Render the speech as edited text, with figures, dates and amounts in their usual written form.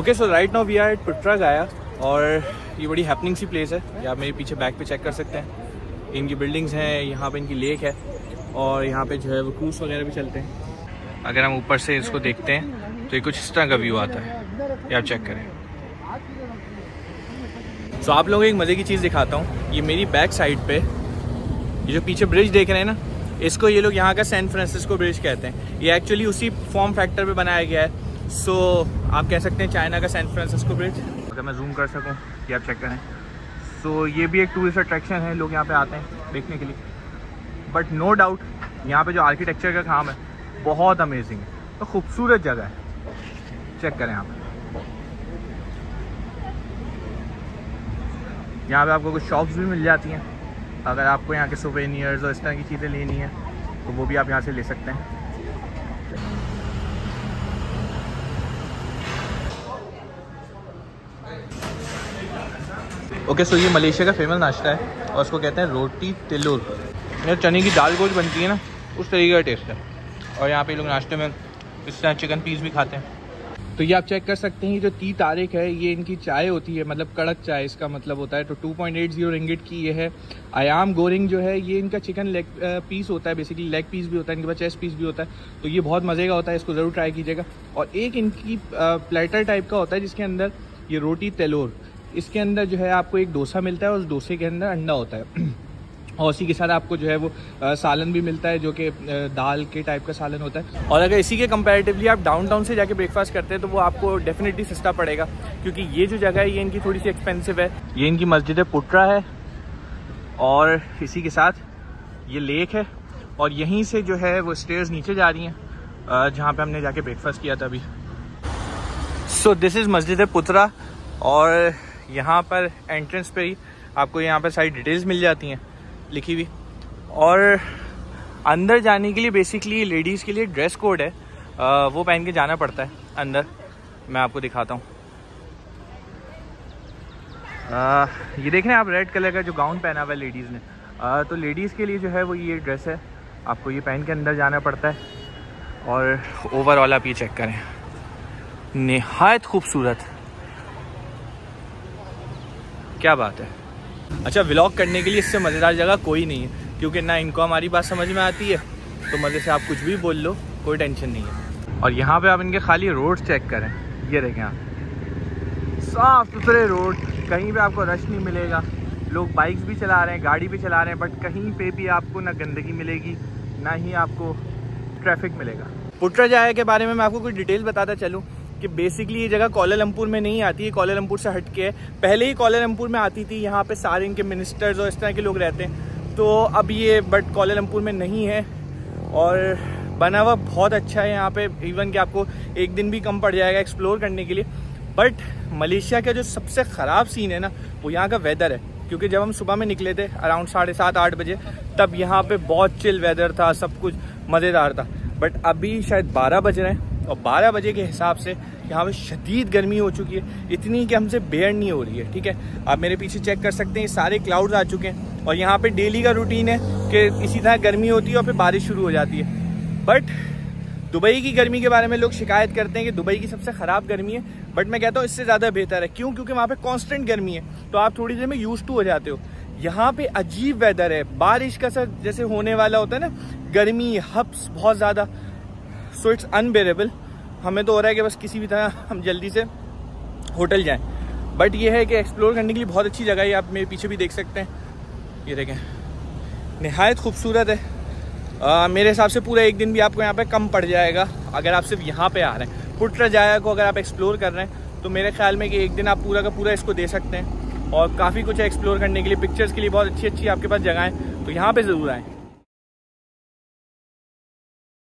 Okay so right now we are at पुट्रा गाया और ये बड़ी हैपनिंग सी प्लेस है। ये आप मेरे पीछे बैक पे चेक कर सकते हैं। इनकी बिल्डिंग्स हैं, यहाँ पे इनकी लेक है और यहाँ पे जो है वो क्रूज वगैरह भी चलते हैं। अगर हम ऊपर से इसको देखते हैं तो ये कुछ इस तरह का व्यू आता है, ये आप चेक करें। तो आप लोगों को एक मज़े की चीज़ दिखाता हूँ। ये मेरी बैक साइड पे ये जो पीछे ब्रिज देख रहे हैं ना, इसको ये लोग यहाँ का सैन फ्रांसिस्को ब्रिज कहते हैं। ये एक्चुअली उसी फॉर्म फैक्टर पे बनाया गया है। सो आप कह सकते हैं चाइना का सैन फ्रांसिस्को ब्रिज। अगर मैं जूम कर सकूँ ये आप चेक करें। सो ये भी एक टूरिस्ट अट्रैक्शन है, लोग यहाँ पे आते हैं देखने के लिए। बट नो डाउट यहाँ पे जो आर्किटेक्चर का काम है बहुत अमेजिंग है, तो खूबसूरत जगह है। चेक करें यहाँ पे आपको कुछ शॉप्स भी मिल जाती हैं। अगर आपको यहाँ के सोवेनियर्स और इस तरह की चीज़ें लेनी है तो वो भी आप यहाँ से ले सकते हैं। ओके सो ये मलेशिया का फेमस नाश्ता है और उसको कहते हैं रोटी तिलुर। ये चने की दाल गोश्त बनती है ना, उस तरीके का टेस्ट है। और यहाँ पे लोग नाश्ते में इस तरह चिकन पीस भी खाते हैं। तो ये आप चेक कर सकते हैं, ये जो टी तारिक है ये इनकी चाय होती है, मतलब कड़क चाय इसका मतलब होता है। तो 2.80 रिंगिट की ये है। आयाम गोरिंग जो है ये इनका चिकन लेग पीस होता है, बेसिकली लेग पीस भी होता है, इनके पास चेस्ट पीस भी होता है। तो ये बहुत मज़े का होता है, इसको ज़रूर ट्राई कीजिएगा। और एक इनकी प्लेटर टाइप का होता है जिसके अंदर ये रोटी तेलोर, इसके अंदर जो है आपको एक डोसा मिलता है और उस डोसे के अंदर अंडा होता है और उसी के साथ आपको जो है वो सालन भी मिलता है जो कि दाल के टाइप का सालन होता है। और अगर इसी के कंपैरेटिवली आप डाउनटाउन से जाके ब्रेकफास्ट करते हैं तो वो आपको डेफिनेटली सस्ता पड़ेगा, क्योंकि ये जो जगह है ये इनकी थोड़ी सी एक्सपेंसिव है। ये इनकी मस्जिद पुट्रा है और इसी के साथ ये लेक है और यहीं से जो है वो स्टेयर्स नीचे जा रही हैं जहाँ पे हमने जाके ब्रेकफास्ट किया था अभी। सो दिस इज़ मस्जिद पुत्रा और यहाँ पर एंट्रेंस पे ही आपको यहाँ पर सारी डिटेल्स मिल जाती हैं लिखी हुई। और अंदर जाने के लिए बेसिकली लेडीज़ के लिए ड्रेस कोड है, वो पहन के जाना पड़ता है अंदर। मैं आपको दिखाता हूँ। ये देख रहे हैं आप, रेड कलर का जो गाउन पहना हुआ है लेडीज़ ने। तो लेडीज़ के लिए जो है वो ये ड्रेस है, आपको ये पहन के अंदर जाना पड़ता है। और ओवरऑल आप ये चेक करें, निहायत खूबसूरत, क्या बात है। अच्छा, व्लॉग करने के लिए इससे मज़ेदार जगह कोई नहीं है, क्योंकि ना इनको हमारी बात समझ में आती है तो मज़े से आप कुछ भी बोल लो, कोई टेंशन नहीं है। और यहाँ पे आप इनके खाली रोड चेक करें, ये देखें आप, साफ़ सुथरे रोड, कहीं पे आपको रश नहीं मिलेगा। लोग बाइक्स भी चला रहे हैं, गाड़ी भी चला रहे हैं, बट कहीं पे भी आपको ना गंदगी मिलेगी ना ही आपको ट्रैफिक मिलेगा। पुट्रा जाया के बारे में मैं आपको कुछ डिटेल बताता चलूँ कि बेसिकली ये जगह कोलालमपुर में नहीं आती है, कोलालमपुर से हट के है। पहले ही कोलालमपुर में आती थी, यहाँ पे सारे इनके मिनिस्टर्स और इस तरह के लोग रहते हैं। तो अब ये बट कोलालमपुर में नहीं है और बना हुआ बहुत अच्छा है यहाँ पे। इवन कि आपको एक दिन भी कम पड़ जाएगा एक्सप्लोर करने के लिए। बट मलेशिया का जो सबसे ख़राब सीन है ना, वो यहाँ का वेदर है। क्योंकि जब हम सुबह में निकले थे अराउंड 7:30-8 बजे, तब यहाँ पे बहुत चिल वेदर था, सब कुछ मज़ेदार था। बट अभी शायद 12 बज रहे हैं और 12 बजे के हिसाब से यहाँ पे शदीद गर्मी हो चुकी है, इतनी कि हमसे बेयर नहीं हो रही है। ठीक है, आप मेरे पीछे चेक कर सकते हैं, सारे क्लाउड्स आ चुके हैं और यहाँ पे डेली का रूटीन है कि इसी तरह गर्मी होती है और फिर बारिश शुरू हो जाती है। बट दुबई की गर्मी के बारे में लोग शिकायत करते हैं कि दुबई की सबसे ख़राब गर्मी है, बट मैं कहता हूँ इससे ज़्यादा बेहतर है। क्यों? क्योंकि वहाँ पे कांस्टेंट गर्मी है, तो आप थोड़ी देर में यूज्ड टू हो जाते हो। यहाँ पे अजीब वेदर है, बारिश का सर जैसे होने वाला होता है ना, गर्मी हब्स बहुत ज़्यादा, सो इट्स अनबेरेबल। हमें तो हो रहा है कि बस किसी भी तरह हम जल्दी से होटल जाएं। बट ये है कि एक्सप्लोर करने के लिए बहुत अच्छी जगह है। आप मेरे पीछे भी देख सकते हैं, ये देखें, निहायत खूबसूरत है। मेरे हिसाब से पूरा एक दिन भी आपको यहाँ पे कम पड़ जाएगा अगर आप सिर्फ यहाँ पे आ रहे हैं। पुट्रा जाया को अगर आप एक्सप्लोर कर रहे हैं तो मेरे ख्याल में कि एक दिन आप पूरा का पूरा इसको दे सकते हैं। और काफ़ी कुछ है एक्सप्लोर करने के लिए, पिक्चर्स के लिए बहुत अच्छी अच्छी आपके पास जगह है, तो यहाँ पे ज़रूर आएँ।